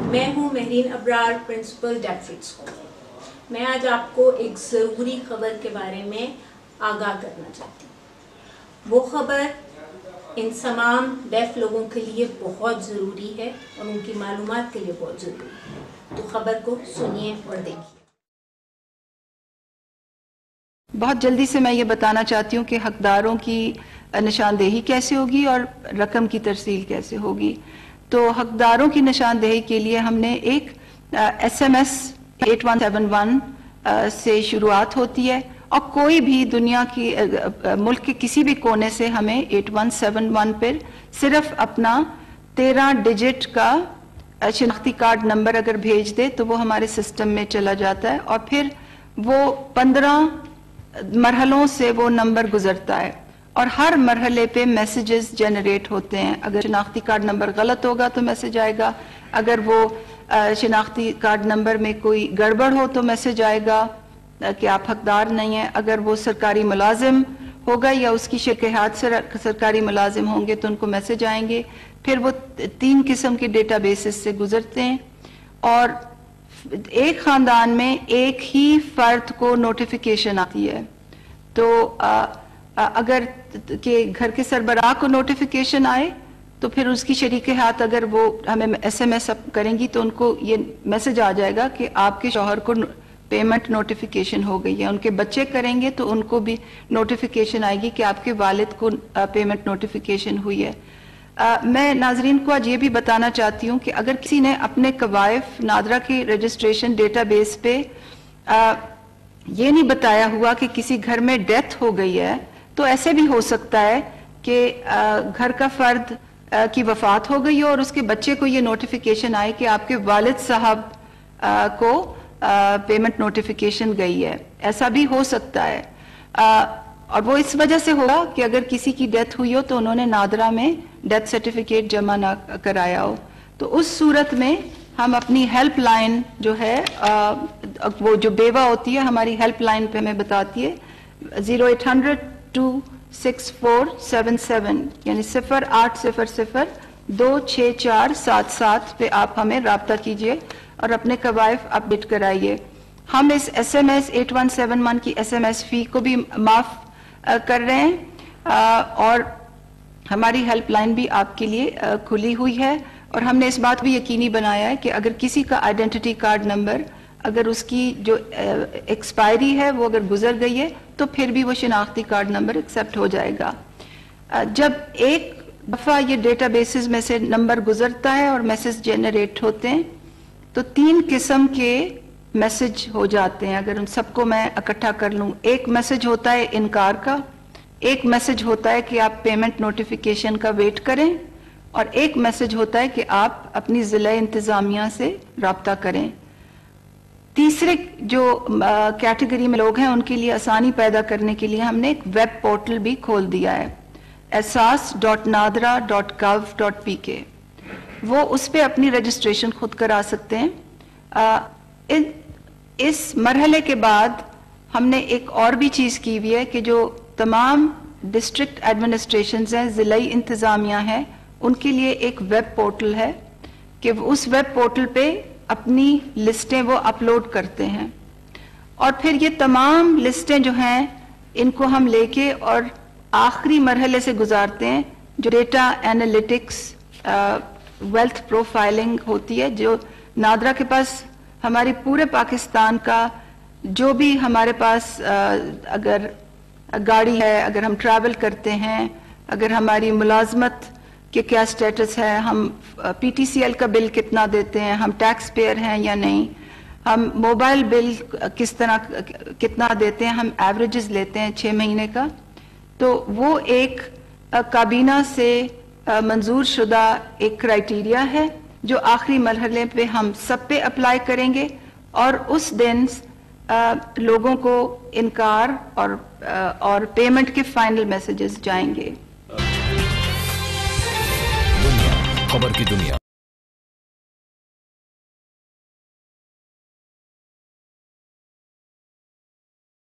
میں ہوں مہرین ابرار، پرنسپل ڈیفرڈ اسکول۔ میں آج آپ کو ایک ضروری خبر کے بارے میں آگاہ کرنا چاہتی ہوں۔ وہ خبر ان تمام ڈیف لوگوں کے لیے بہت ضروری ہے اور ان کی معلومات کے لیے بہت ضروری ہے، تو خبر کو سنیے اور دیکھیے۔ بہت جلدی سے میں یہ بتانا چاہتی ہوں کہ حقداروں کی نشاندہی کیسے ہوگی اور رقم کی ترسیل کیسے ہوگی۔ تو حقداروں کی نشاندہی کے لیے ہم نے ایک SMS 8171 سے شروعات ہوتی ہے، اور کوئی بھی دنیا کی ملک کے کسی بھی کونے سے ہمیں 8171 پر صرف اپنا 13 ڈیجٹ کا شناختی کارڈ نمبر اگر بھیج دے تو وہ ہمارے سسٹم میں چلا جاتا ہے، اور پھر وہ 15 مرحلوں سے وہ نمبر گزرتا ہے، اور ہر مرحلے پہ میسیجز جنریٹ ہوتے ہیں۔ اگر شناختی کارڈ نمبر غلط ہوگا تو میسیج آئے گا، اگر وہ شناختی کارڈ نمبر میں کوئی گڑبڑ ہو تو میسیج آئے گا کہ آپ حقدار نہیں ہیں، اگر وہ سرکاری ملازم ہوگا یا اس کی شرکیات سے سرکاری ملازم ہوں گے تو ان کو میسیج آئیں گے۔ پھر وہ 3 قسم کے ڈیٹا بیسز سے گزرتے ہیں، اور ایک خاندان میں ایک ہی فرد کو نوٹیفیکیشن آتی ہے۔ تو اگر کہ گھر کے سربراہ کو نوٹیفیکیشن آئے تو پھر اس کی شریکہات اگر وہ ہمیں SMS کریں گی تو ان کو یہ میسج آ جائے گا کہ آپ کے شوہر کو پیمنٹ نوٹیفیکیشن ہو گئی ہے۔ ان کے بچے کریں گے تو ان کو بھی نوٹیفیکیشن آئے گی کہ آپ کے والد کو پیمنٹ نوٹیفیکیشن ہوئی ہے۔ میں ناظرین کو آج یہ بھی بتانا چاہتی ہوں کہ اگر کسی نے اپنے کوائف نادرا کی رجسٹریشن ڈیٹا بیس پہ یہ نہیں بتایا ہوا کہ کسی گھر میں ڈیتھ ہو گئی ہے، تو ایسے بھی ہو سکتا ہے کہ گھر کا فرد کی وفات ہو گئی ہو اور اس کے بچے کو یہ نوٹیفیکیشن آئے کہ آپ کے والد صاحب کو پیمنٹ نوٹیفیکیشن گئی ہے۔ ایسا بھی ہو سکتا ہے، اور وہ اس وجہ سے ہوگا کہ اگر کسی کی ڈیتھ ہوئی ہو تو انہوں نے نادرا میں ڈیتھ سرٹیفکیٹ جمع نہ کرایا ہو، تو اس صورت میں ہم اپنی ہیلپ لائن جو ہے وہ جو بیوہ ہوتی ہے ہماری ہیلپ لائن پہ ہمیں بتاتی ہے 0800 26477، یعنی 0800 26477 پہ آپ ہمیں رابطہ کیجئے اور اپنے کوائف اپڈیٹ کرائیے۔ ہم اس SMS 8171 کی SMS فی کو بھی معاف کر رہے ہیں، اور ہماری ہیلپ لائن بھی آپ کے لیے کھلی ہوئی ہے، اور ہم نے اس بات بھی یقینی بنایا ہے کہ اگر کسی کا آئیڈینٹی کارڈ نمبر اگر اس کی جو ایکسپائری ہے وہ اگر گزر گئی ہے تو پھر بھی وہ شناختی کارڈ نمبر ایکسیپٹ ہو جائے گا۔ جب ایک دفعہ یہ ڈیٹا بیسز میں سے نمبر گزرتا ہے اور میسج جنریٹ ہوتے ہیں تو 3 قسم کے میسج ہو جاتے ہیں۔ اگر ان سب کو میں اکٹھا کر لوں، ایک میسج ہوتا ہے انکار کا، ایک میسج ہوتا ہے کہ آپ پیمنٹ نوٹیفیکیشن کا ویٹ کریں، اور ایک میسج ہوتا ہے کہ آپ اپنی ضلع انتظامیہ سے رابطہ کریں۔ تیسرے جو کیٹیگری میں لوگ ہیں ان کے لیے آسانی پیدا کرنے کے لیے ہم نے ایک ویب پورٹل بھی کھول دیا ہے asas.nadra.gov.pk، وہ اس پہ اپنی رجسٹریشن خود کرا سکتے ہیں۔ اس مرحلے کے بعد ہم نے ایک اور بھی چیز کی ہوئی ہے کہ جو تمام ڈسٹرکٹ ایڈمنسٹریشنز ہیں، ضلعی انتظامیہ ہیں، ان کے لیے ایک ویب پورٹل ہے کہ اس ویب پورٹل پہ اپنی لسٹیں وہ اپلوڈ کرتے ہیں، اور پھر یہ تمام لسٹیں جو ہیں ان کو ہم لے کے اور آخری مرحلے سے گزارتے ہیں جو ڈیٹا اینالیٹکس ویلتھ پروفائلنگ ہوتی ہے، جو نادرا کے پاس ہماری پورے پاکستان کا جو بھی ہمارے پاس اگر گاڑی ہے، اگر ہم ٹریول کرتے ہیں، اگر ہماری ملازمت کہ کیا سٹیٹس ہے، ہم PTCL کا بل کتنا دیتے ہیں، ہم ٹیکس پیئر ہیں یا نہیں، ہم موبائل بل کس طرح کتنا دیتے ہیں، ہم ایوریجز لیتے ہیں 6 مہینے کا، تو وہ ایک کابینہ سے منظور شدہ ایک کرائیٹیریا ہے جو آخری مرحلے پہ ہم سب پہ اپلائی کریں گے، اور اس دن لوگوں کو انکار اور پیمنٹ کے فائنل میسیجز جائیں گے۔ خبر کی دنیا